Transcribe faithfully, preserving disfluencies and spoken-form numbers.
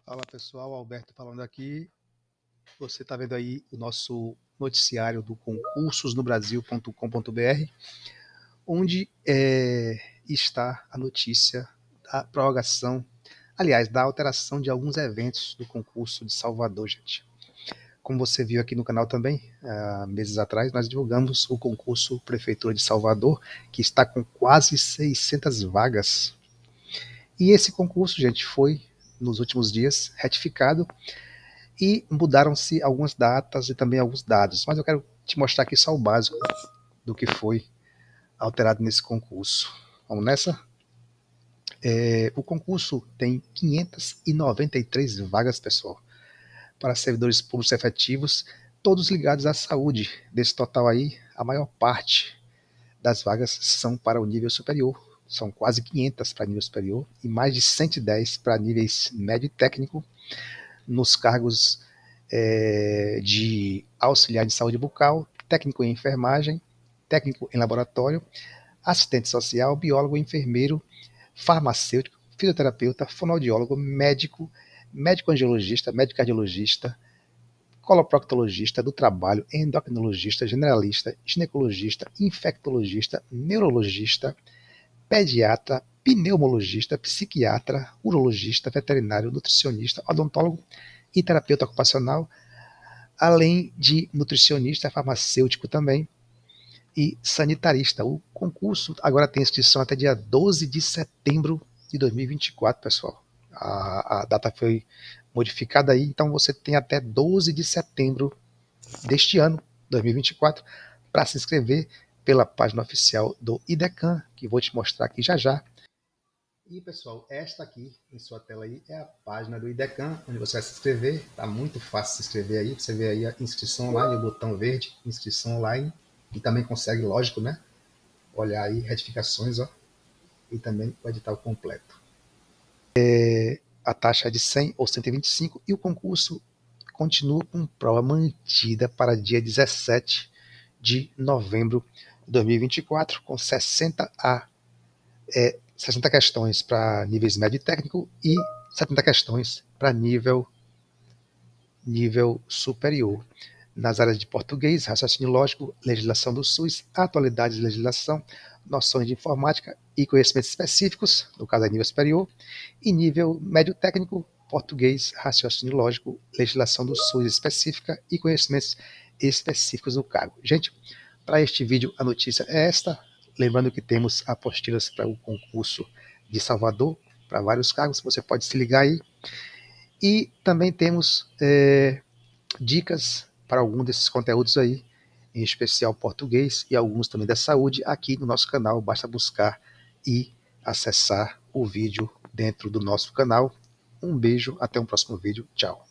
Fala pessoal, Alberto falando aqui. Você está vendo aí o nosso noticiário do concursos no brasil ponto com ponto br, onde é, está a notícia da prorrogação, aliás, da alteração de alguns eventos do concurso de Salvador, gente. Como você viu aqui no canal também, há meses atrás, nós divulgamos o concurso Prefeitura de Salvador, que está com quase seiscentas vagas. E esse concurso, gente, foi, nos últimos dias, retificado e mudaram-se algumas datas e também alguns dados. Mas eu quero te mostrar aqui só o básico do que foi alterado nesse concurso. Vamos nessa? É, o concurso tem quinhentas e noventa e três vagas, pessoal, para servidores públicos efetivos, todos ligados à saúde. Desse total aí, a maior parte das vagas são para o nível superior. São quase quinhentas para nível superior e mais de cento e dez para níveis médio e técnico, nos cargos é, de auxiliar de saúde bucal, técnico em enfermagem, técnico em laboratório, assistente social, biólogo, enfermeiro, farmacêutico, fisioterapeuta, fonoaudiólogo, médico, médico angiologista, médico cardiologista, coloproctologista do trabalho, endocrinologista, generalista, ginecologista, infectologista, neurologista, pediatra, pneumologista, psiquiatra, urologista, veterinário, nutricionista, odontólogo e terapeuta ocupacional, além de nutricionista, farmacêutico também e sanitarista. O concurso agora tem inscrição até dia doze de setembro de dois mil e vinte e quatro, pessoal. A, a data foi modificada aí, então você tem até doze de setembro deste ano, dois mil e vinte e quatro, para se inscrever pela página oficial do IDECAN, que vou te mostrar aqui já já. E pessoal, esta aqui em sua tela aí é a página do IDECAN, onde você vai se inscrever. Tá muito fácil se inscrever aí. Você vê aí a inscrição online, o botão verde, inscrição online, e também consegue, lógico, né, olhar aí retificações, ó, e também o edital completo. É, a taxa é de cem ou cento e vinte e cinco e o concurso continua com prova mantida para dia dezessete de novembro de dois mil e vinte e quatro, com sessenta a é, sessenta questões para níveis médio e técnico e setenta questões para nível, nível superior. Nas áreas de português, raciocínio lógico, legislação do SUS, atualidades de legislação, noções de informática e conhecimentos específicos, no caso é nível superior, e nível médio técnico, português, raciocínio lógico, legislação do SUS específica e conhecimentos específicos do cargo. Gente, para este vídeo a notícia é esta. Lembrando que temos apostilas para o concurso de Salvador, para vários cargos, você pode se ligar aí. E também temos é, dicas para algum desses conteúdos aí, em especial português e alguns também da saúde, aqui no nosso canal. Basta buscar e acessar o vídeo dentro do nosso canal. Um beijo, até um próximo vídeo, tchau.